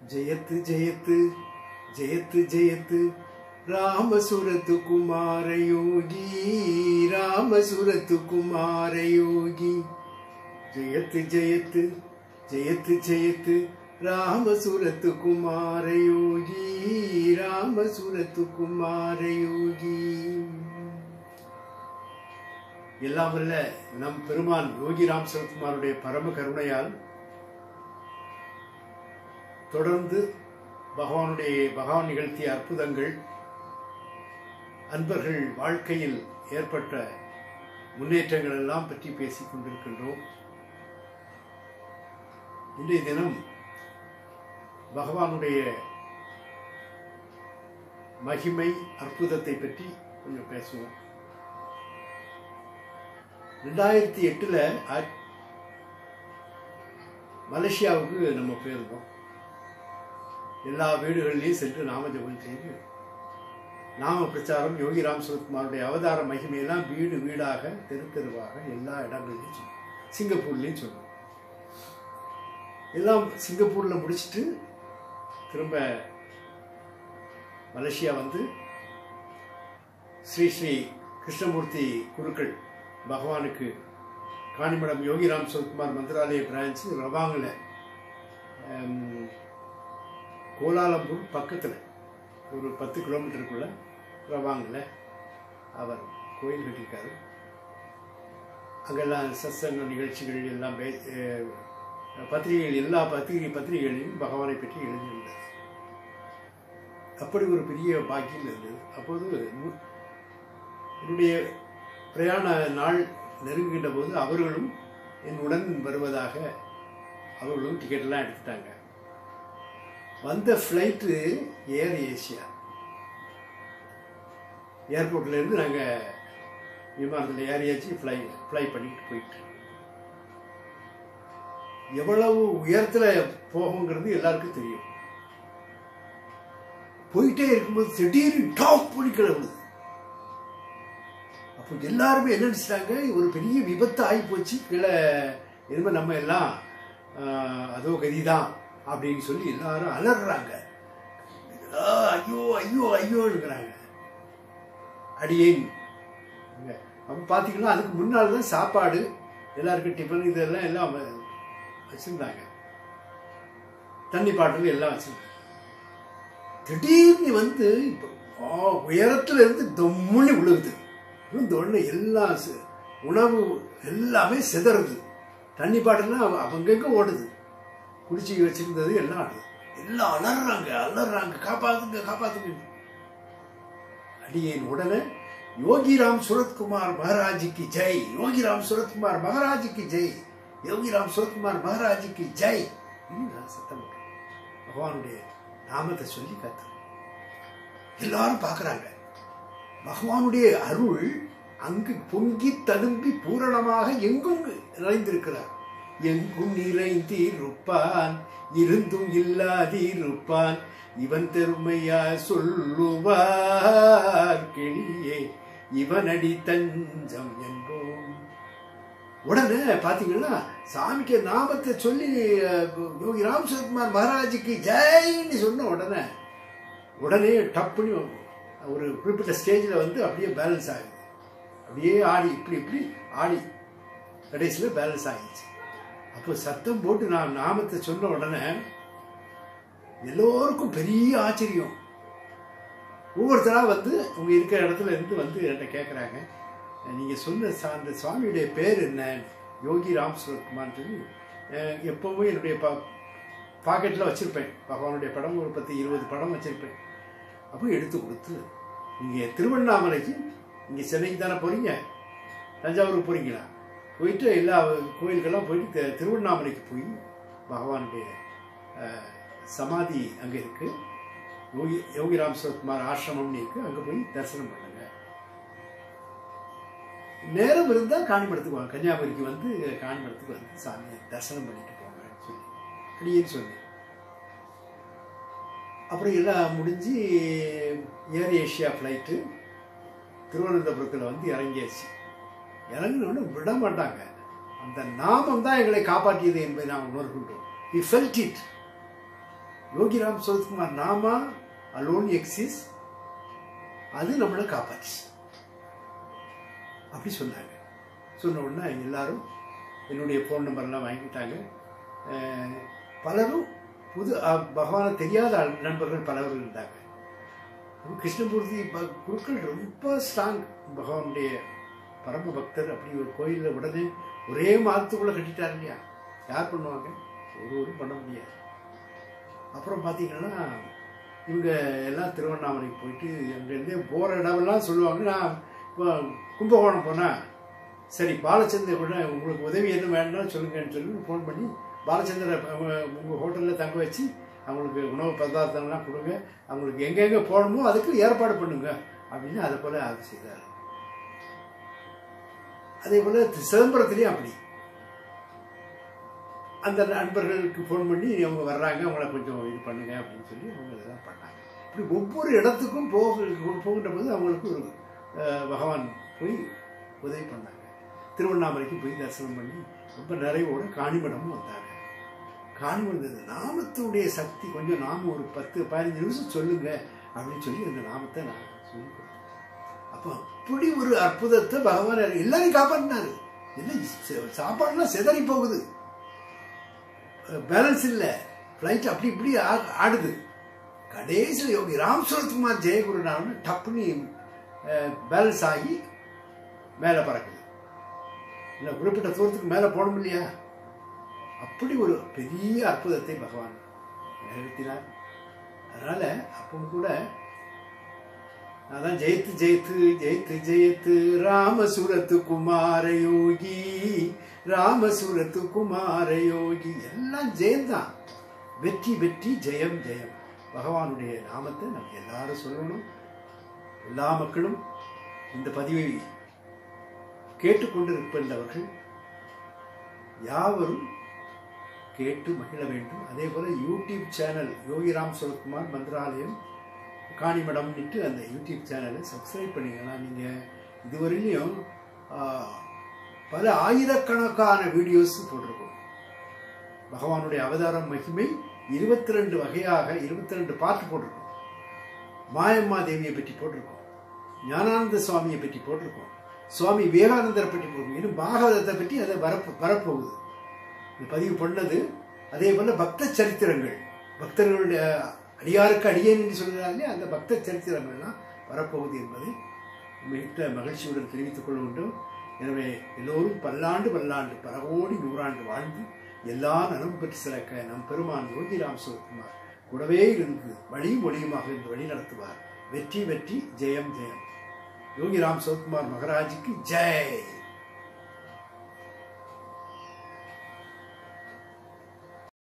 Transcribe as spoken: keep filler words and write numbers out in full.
जयत जयत जयत जयत राम सूरत कुमार योगी, राम सूरत कुमार योगी। जयत जयत जयत जयत राम सूरत कुमार योगी, राम सूरत कुमार योगी। எல்லாம் வல்ல நம் பெருமான் யோகி ராம் சரத்குமாருடைய பரம கருணையால் தொடர்ந்து பகவானுடைய பகவான் நிகழ்த்திய அற்புதங்கள், அன்பர்கள் வாழ்க்கையில் ஏற்பட்ட முன்னேற்றங்கள் எல்லாம் பற்றி பேசிக் கொண்டிருக்கின்றோம். இன்றைய தினம் பகவானுடைய மகிமை அற்புதத்தை பற்றி கொஞ்சம் பேசுவோம். ரெண்டாயிரத்தி எட்டுல மலேசியாவுக்கு நம்ம போயிருந்தோம். எல்லா வீடுகளிலையும் சென்று நாம ஜபம் செய்து நாம பிரச்சாரம், யோகி ராம் சரத்குமாருடைய அவதார மகிமையெல்லாம் வீடு வீடாக தெரு தெருவாக எல்லா இடங்கள்லையும் சொன்னோம். சிங்கப்பூர்லையும் சொன்னோம். எல்லாம் சிங்கப்பூர்ல முடிச்சுட்டு திரும்ப மலேசியா வந்து ஸ்ரீ ஸ்ரீ கிருஷ்ணமூர்த்தி குருக்கள் பகவானுக்கு காணிமடம் யோகி ராம் சரத்குமார் மந்திராலய பிரான்ச்சு ரவாங்கில், கோலாலம்பூர் பக்கத்தில் ஒரு பத்து கிலோமீட்டருக்குள்ள ரவாங்கில் அவர் கோயில் கட்டியிருக்காரு. அங்கெல்லாம் சத்சங்க நிகழ்ச்சிகள் எல்லாம் பத்திரிகைகள், எல்லா பத்திரிகை பத்திரிகைகளிலும் பகவானை பற்றி எழுதியிருந்தார். அப்படி ஒரு பெரிய பாக்கியம் இருந்தது. அப்போது என்னுடைய பிரயாண நாள் நெருங்குகின்ற போது அவர்களும் என்னுடன் வருவதாக அவர்களும் டிக்கெட்லாம் எடுத்துட்டாங்க. வந்த ஃப்ளைட்டு ஏர் ஏசியா. ஏர்போர்ட்ல இருந்து நாங்கள் விமானத்தில் ஏறியாச்சு, ஃப்ளை ஃப்ளை பண்ணிட்டு போயிட்டு. எவ்வளவு உயரத்தில் போகுங்கிறது எல்லாருக்கும் தெரியும். போயிட்டே இருக்கும்போது திடீர்னு டாப் பண்ணி கிளம்புது. அப்போ எல்லாருமே என்ன நினைச்சிட்டாங்க, ஒரு பெரிய விபத்து ஆகி போச்சு, கீழே இனிமே நம்ம எல்லாம் அதோ கதிதான் அப்படின்னு சொல்லி எல்லாரும் அலறாங்க. ஐயோ ஐயோ ஐயோங்கிறாங்க. அடியேன் அப்போ பார்த்தீங்கன்னா அதுக்கு முன்னால் தான் சாப்பாடு, எல்லாருக்கும் டிஃபன் இதெல்லாம் எல்லாம் வச்சிருந்தாங்க. தண்ணி பாட்டில் எல்லாம் வச்சிருந்தாங்க. திடீர்னு வந்து இப்போ உயரத்துல இருந்து தொம்முனி விழுகுது. விழுந்தோடனே எல்லாம் உணவு எல்லாமே சிதறுது. தண்ணி பாட்டிலாம் அவங்கங்க ஓடுது. குடிச்சி வச்சிருந்தது எல்லாம் ஆடுது. எல்லாம் அலறாங்க அலறாங்க காப்பாத்துங்க காப்பாத்துங்க. அடியேன் உடனே யோகி ராம் சரத்குமார் மகாராஜுக்கு ஜெய், யோகி ராம் சரத்குமார் மகாராஜுக்கு ஜெய், யோகி ராம் சரத்குமார் மகாராஜுக்கு ஜெய் சத்தம் பகவானுடைய நாமத்தை சொல்லி கத்து எல்லாரும் பார்க்கறாங்க. பகவானுடைய அருள் அங்கு பொங்கி ததும்பி பூரணமாக எங்கும் நிறைந்திருக்கிறார். எங்கும் நிறைந்திருப்பான், இருந்தும் இல்லாதிருப்பான், இவன் பெருமையா சொல்லுவார் கிளியே, இவனடி தஞ்சம் என்போம். உடனே பாத்தீங்கன்னா சாமிக்கு நாமத்தை சொல்லி யோகி ராம் சரத்குமார் மகாராஜுக்கு ஜெயின்னு சொன்ன உடனே உடனே டப்புன்னு ஒரு குறிப்பிட்ட ஸ்டேஜில் வந்து அப்படியே பேலன்ஸ் ஆகுது. அப்படியே ஆடி இப்படி இப்படி ஆடி கடைசியில் பேலன்ஸ் ஆகிடுச்சு. அப்போ சத்தம் போட்டு நான் நாமத்தை சொன்ன உடனே எல்லோருக்கும் பெரிய ஆச்சரியம். ஒவ்வொருத்தராக வந்து அவங்க இருக்கிற இடத்துல இருந்து வந்து என்கிட்ட கேட்குறாங்க, நீங்கள் சொன்ன அந்த சுவாமியுடைய பேர் என்ன? யோகி ராம் சரத்குமார் சொல்லி எப்போவுமே என்னுடைய பா பாக்கெட்டில் வச்சுருப்பேன். பகவானுடைய படம் ஒரு பத்து இருபது படம் வச்சுருப்பேன். அப்போ எடுத்து கொடுத்து, நீங்கள் திருவண்ணாமலைக்கு, இங்கே சென்னைக்கு தானே போகிறீங்க, தஞ்சாவூருக்கு போகிறீங்களா, போயிட்டு எல்லா கோயில்கெல்லாம் போயிட்டு திருவண்ணாமலைக்கு போய் பகவானுடைய சமாதி அங்கே இருக்குது, யோகி யோகி ராம் சரத்குமார் ஆசிரமம்னு இருக்குது, அங்கே போய் தரிசனம் பண்ணுங்க. நேரம் இருந்தால் காணிமடத்துக்கு வாங்க, கன்னியாகுமரிக்கு வந்து காணிமடத்துக்கு வந்து சாமியை தரிசனம் பண்ணிட்டு போங்கன்னு சொல்லி அப்படியேன்னு சொன்னேன். அப்புறம் எல்லாம் முடிஞ்சு ஏர் ஏஷியா ஃப்ளைட்டு திருவனந்தபுரத்தில் வந்து இறங்கியாச்சு. இறங்கினோன்னு விட மாட்டாங்க. அந்த நாமம் தான் எங்களை காப்பாற்றியது என்பதை நாம் உணர்கின்றோம். We felt it. Yogiram Sarathkumar நாமா அலோன் எக்ஸிஸ், அது நம்மளை காப்பாச்சு அப்படி சொன்னாங்க. சொன்ன உடனே எல்லாரும் என்னுடைய ஃபோன் நம்பர்லாம் வாங்கிட்டாங்க. பலரும் புது பகவானை தெரியாத நண்பர்கள் பலரும் இருந்தாங்க. கிருஷ்ணமூர்த்தி குருக்கள் ரொம்ப ஸ்ட்ராங், பகவானுடைய பரம பக்தர். அப்படி ஒரு கோயிலில் உடனே ஒரே மாதத்துக்குள்ளே கட்டிட்டார் இல்லையா, யார் பண்ணுவாங்க? ஒருவரும் பண்ண முடியாது. அப்புறம் பார்த்தீங்கன்னா இவங்க எல்லாம் திருவண்ணாமலைக்கு போயிட்டு அங்கேருந்தே போகிற இடமெல்லாம் சொல்லுவாங்க. நான் இப்போ கும்பகோணம் போனால் சரி பாலச்சந்தர் கூட உங்களுக்கு உதவி என்ன வேணும்னா சொல்லுங்கன்னு சொல்லி ஃபோன் பண்ணி பாலச்சந்திர உங்கள் ஹோட்டலில் தங்க வச்சு அவங்களுக்கு உணவு பதார்த்தங்கள்லாம் கொடுங்க, அவங்களுக்கு எங்கெங்கே போகணுமோ அதுக்கு ஏற்பாடு பண்ணுங்க அப்படின்னு அதை போல் அது செய்தார். அதே போல் சிதம்பரத்துலேயும் அப்படி அந்த நண்பர்களுக்கு ஃபோன் பண்ணி அவங்க வர்றாங்க, அவங்கள கொஞ்சம் இது பண்ணுங்க அப்படின்னு சொல்லி அவங்க இதெல்லாம் பண்ணாங்க. இப்படி ஒவ்வொரு இடத்துக்கும் போக போகின்ற போது அவங்களுக்கு ஒரு பகவான் போய் உதவி பண்ணாங்க. திருவண்ணாமலைக்கு போய் தரிசனம் பண்ணி ரொம்ப நிறைவோட காணிமடமும் வந்தாங்க. காணிமடம் நாமத்தினுடைய சக்தி கொஞ்சம் நாம ஒரு பத்து பதினஞ்சு நிமிஷம் சொல்லுங்க அப்படின்னு சொல்லி அந்த நாமத்தை நான் சொல்லி கொடுத்தேன். அப்போ அப்படி ஒரு அற்புதத்தை பகவான் எல்லாரையும் காப்பாற்றினாரு. என்ன சாப்பாடுலாம் சிதறி போகுது, பேலன்ஸ் இல்லை, ஃப்ளைட் அப்படி இப்படி ஆடுது. கடைசியில் யோகி ராம் சரத்குமார் ஜெயகுருநாதன் டப்புனி பேலன்ஸ் ஆகி மேலே பறக்குது. இல்லை குறிப்பிட்ட தூரத்துக்கு மேலே போகணும் இல்லையா, அப்படி ஒரு பெரிய அற்புதத்தை பகவான் நிகழ்த்தினார். அதனால அப்போ கூட அதான் ஜெயித்து ஜெயித்து ஜெயித்து ஜெயித்து ராமசுரத்து குமார யோகி, ராமசுரத்து குமார யோகி, எல்லாம் ஜெயம்தான். வெற்றி வெற்றி ஜெயம் ஜெயம். பகவானுடைய நாமத்தை நம்ம எல்லாரும் சொல்லணும். எல்லா மக்களும் இந்த பதிவை கேட்டுக்கொண்டு இருக்கின்றவர்கள் யாவரும் கேட்டு மகிழ வேண்டும். அதே போல யூடியூப் சேனல் யோகிராம் சரத்குமார் மந்திராலயம் காணிமடம்னுட்டு அந்த யூடியூப் சேனலை சப்ஸ்கிரைப் பண்ணிங்கன்னா நீங்கள் இதுவரையிலையும் பல ஆயிரக்கணக்கான வீடியோஸ் போட்டிருக்கோம். பகவானுடைய அவதாரம் மகிமை இருபத்தி ரெண்டு வகையாக இருபத்தி ரெண்டு பாட்டு போட்டிருக்கோம். மாயம்மா தேவியை பற்றி போட்டிருக்கோம், ஞானானந்த சுவாமியை பற்றி போட்டிருக்கோம், சுவாமி விவேகானந்தரை பற்றி போட்டிருக்கோம். இன்னும் பாகவதத்தை பற்றி அதை வரப்பு வரப்போகுது இந்த பதிவு பண்ணது. அதே போல பக்த சரித்திரங்கள், பக்தர்களுடைய அடியாருக்கு அடியேன் என்று சொல்கிறாங்க, அந்த பக்த சரித்திரங்கள்லாம் வரப்போகுது என்பதை மிக மகிழ்ச்சியுடன் தெரிவித்துக் கொள்ள வேண்டும். எனவே எல்லோரும் பல்லாண்டு பல்லாண்டு பல கோடி நூறாண்டு வாழ்ந்து எல்லா நலம் பெற்று சிறக்க நம் பெருமான் யோகிராம் சரத்குமார் கூடவே இருந்து வழியும் ஒளியுமாக இருந்து வழி நடத்துவார். வெற்றி வெற்றி ஜெயம் ஜெயம். யோகிராம் சரத்குமார் மகராஜுக்கு ஜெய்.